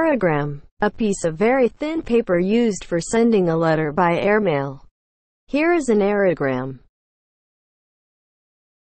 Aerogram. A piece of very thin paper used for sending a letter by airmail. Here is an aerogram.